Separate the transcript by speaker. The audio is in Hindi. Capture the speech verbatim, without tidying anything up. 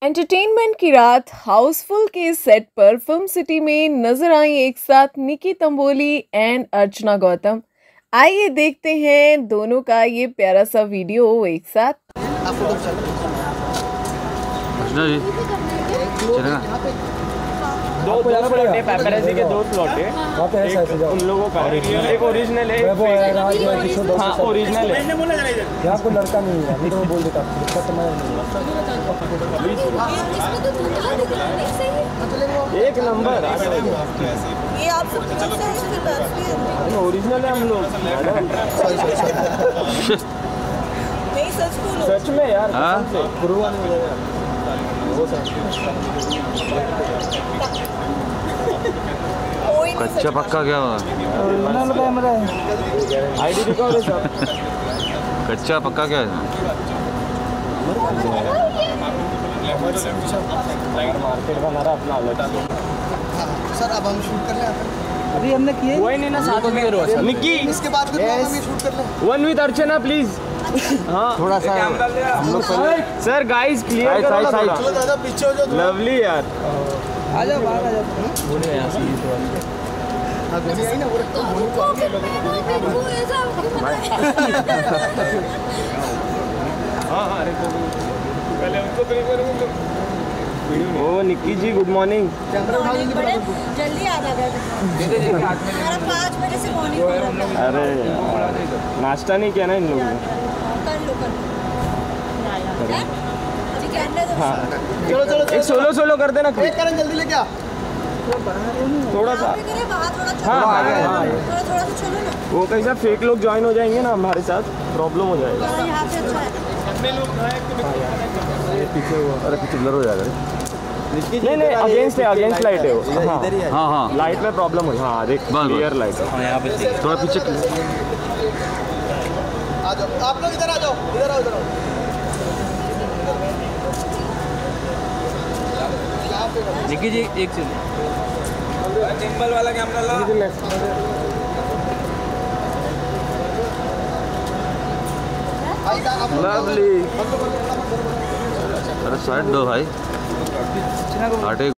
Speaker 1: एंटरटेनमेंट की रात हाउसफुल के सेट पर फिल्म सिटी में नजर आई एक साथ निकी तंबोली एंड अर्चना गौतम। आइए देखते हैं दोनों का ये प्यारा सा वीडियो एक साथ।
Speaker 2: अर्चना जी चलेगा।
Speaker 3: दो दो स्लॉट है, पैपराजी के दो स्लॉट है। एक उन लोगों का एक ओरिजिनल है, हाँ ओरिजिनल है।
Speaker 4: यहाँ कोई लड़का नहीं है, नहीं तो बोल देता
Speaker 3: एक नंबर
Speaker 5: ये आप सब
Speaker 3: ओरिजिनल है हम लोग।
Speaker 5: नहीं सच बोलो,
Speaker 3: सच में यार
Speaker 2: हाँ?
Speaker 4: गुरुआ नहीं हो जाएगा वो
Speaker 2: कच्चा पक्का क्या होगा?
Speaker 3: आईडी दिखाओ रे सब।
Speaker 2: कच्चा पक्का क्या है?
Speaker 3: मार्केट का नारा अपना अलग।
Speaker 4: सर अब हम शूट कर लें।
Speaker 3: अभी हमने किए वही नहीं ना साथ में करो सर। निकी
Speaker 4: इसके बाद फिर हम ये शूट कर लें।
Speaker 3: One with Archana please. हाँ
Speaker 4: थोड़ा सा हम लोग
Speaker 3: सर गाइस क्लियर करो ना थोड़ा।
Speaker 4: चलो ज़्यादा पीछे हो जाओ।
Speaker 3: लवली यार
Speaker 4: आ जाओ बाहर आ जाओ। बोले यहाँ से हाँ गोली आई ना वो
Speaker 3: हाँ हाँ अरे तो पहले उनको करेंगे। Oh Nikki ji good morning.
Speaker 5: जल्दी याद आ गया हमारा पाँच बजे से मॉर्निंग।
Speaker 3: अरे नाश्ता नहीं किया ना इन लोगों ने।
Speaker 5: कर लो कर लो अभी कहने दो।
Speaker 3: हाँ
Speaker 4: चलो चलो
Speaker 3: एक सोलो सोलो कर देना
Speaker 4: एक करें जल्दी लेके आ।
Speaker 3: थोड़ा सा।
Speaker 5: बाहर थोड़ा
Speaker 3: हाँ हाँ हाँ
Speaker 5: थोड़ा थोड़ा सा चलो ना।
Speaker 3: वो कैसा फेक लोग ज्वाइन हो जाएंगे ना हमारे साथ, प्रॉब्लम हो जाएगा।
Speaker 5: यहाँ पे अच्छा है।
Speaker 4: पीछे हुआ अरे पीछे ब्लर हो जाएगा।
Speaker 3: नहीं नहीं अगेंस्ट है, अगेंस्ट लाइट है वो। हाँ
Speaker 2: हाँ हाँ
Speaker 3: लाइट में प्रॉब्लम हुई। हाँ देख
Speaker 2: बस,
Speaker 3: क्लियर लाइट है यहाँ पे।
Speaker 2: थोड़ा पीछे।
Speaker 4: आ जाओ आप लोग इधर आ जाओ, इधर आओ इधर आओ।
Speaker 6: निकी जी एक सेकंड, टिम्बल वाला कैमरा ला।
Speaker 3: लवली।
Speaker 2: अरे साइड दो भाई। आटे